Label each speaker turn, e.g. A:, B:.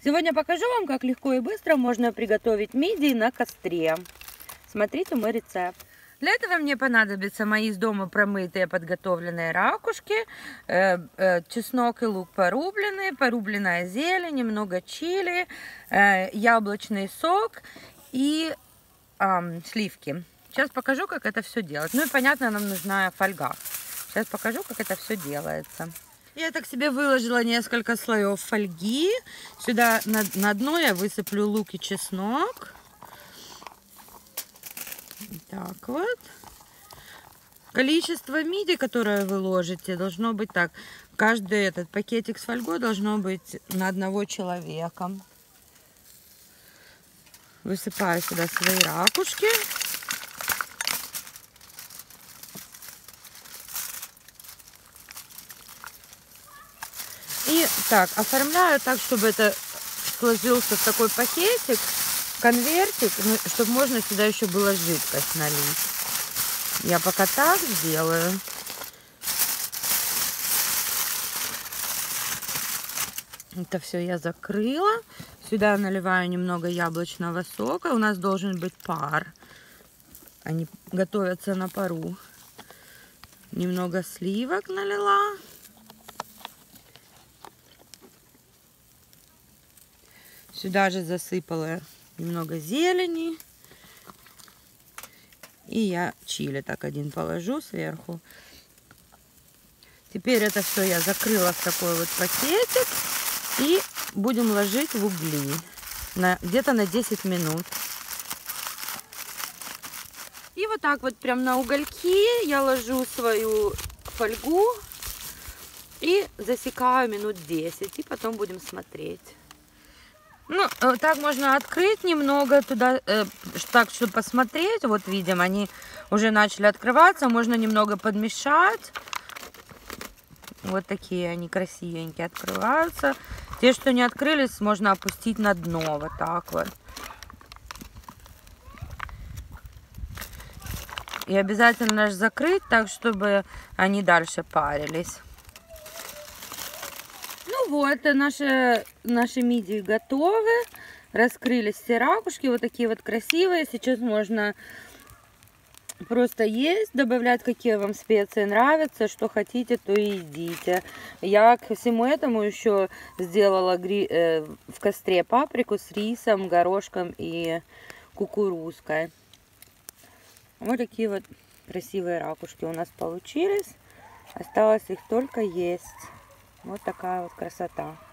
A: Сегодня покажу вам, как легко и быстро можно приготовить мидии на костре. Смотрите мой рецепт. Для этого мне понадобятся мои из дома промытые подготовленные ракушки, чеснок и лук порубленные, порубленная зелень, немного чили, яблочный сок и сливки. Сейчас покажу, как это все делать. Ну и понятно, нам нужна фольга. Сейчас покажу, как это все делается. Я так себе выложила несколько слоев фольги. Сюда на дно я высыплю лук и чеснок. Так вот. Количество мидий, которое вы ложите, должно быть так. Каждый этот пакетик с фольгой должно быть на одного человека. Высыпаю сюда свои ракушки. И так, оформляю так, чтобы это сложился в такой пакетик, конвертик, ну, чтобы можно сюда еще было жидкость налить. Я пока так сделаю. Это все я закрыла. Сюда наливаю немного яблочного сока. У нас должен быть пар. Они готовятся на пару. Немного сливок налила. Сюда же засыпала немного зелени. И я чили так один положу сверху. Теперь это все я закрыла в такой вот пакетик. И будем ложить в угли. Где-то на 10 минут. И вот так вот прям на угольки я ложу свою фольгу. И засекаю минут 10. И потом будем смотреть. Ну, так можно открыть немного туда, так, чтобы посмотреть. Вот видим, они уже начали открываться. Можно немного подмешать. Вот такие они красивенькие открываются. Те, что не открылись, можно опустить на дно. Вот так вот. И обязательно же закрыть так, чтобы они дальше парились. Ну вот, наши мидии готовы. Раскрылись все ракушки, вот такие вот красивые. Сейчас можно просто есть, добавлять, какие вам специи нравятся, что хотите, то и едите. Я к всему этому еще сделала в костре паприку с рисом, горошком и кукурузкой. Вот такие вот красивые ракушки у нас получились. Осталось их только есть. Вот такая вот красота.